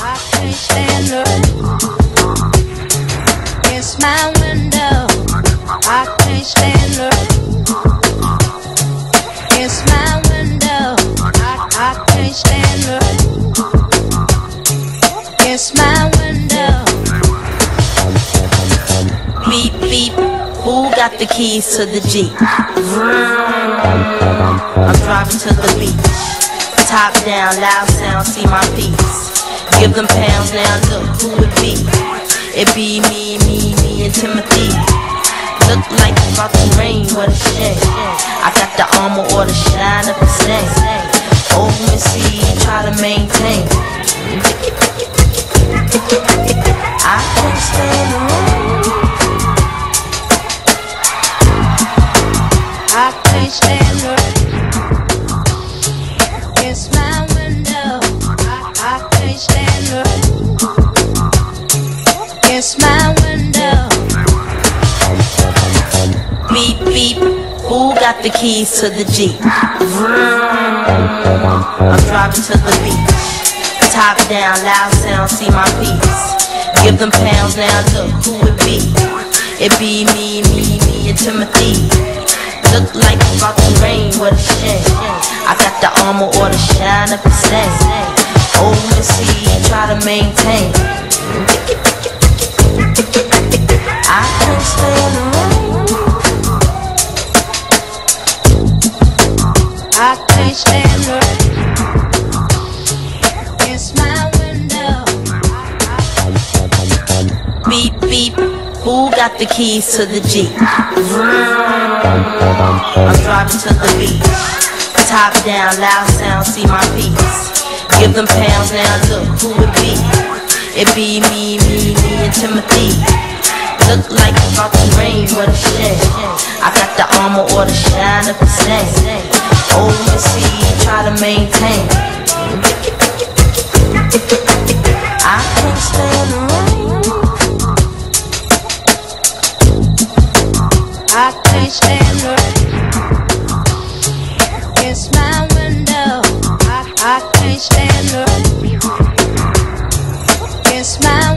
I can't stand her. It's my window. I can't stand her. It's my window. I can't stand her. It's my window. Beep, beep, who got the keys to the Jeep? I'm driving to the beach. Top down, loud sound, see my piece. Give them pounds now, look who it be. It be me and Timothy. Look like it's about to rain, what a shame. I got the armor or the shine of the same. Oh, Missy, try to maintain. I can't stand the rain. I can't stand her. It's my window. I can't stand her. It's my window. Beep, beep, who got the keys to the Jeep? I'm driving to the beach. Top down, loud sound, see my piece. Give them pounds now, look who it be. It be me and Timothy. Look like it's about to rain, what a shame. I got the armor or the shine of the same. Oh, Missy, try to maintain. I can't stand the rain. I can't stand her. It's my window. Beep, beep, who got the keys to the Jeep? I'm driving to the beach. Top down, loud sound, see my piece. Give them pounds now, look who it be. It be me and Timothy. Look like it's about to rain, what a shame. I got the armor or the shine of the same. Oh, Missy, try to maintain. I can't stand the rain. I can't stand her. It's my window. I can't stand her. It's my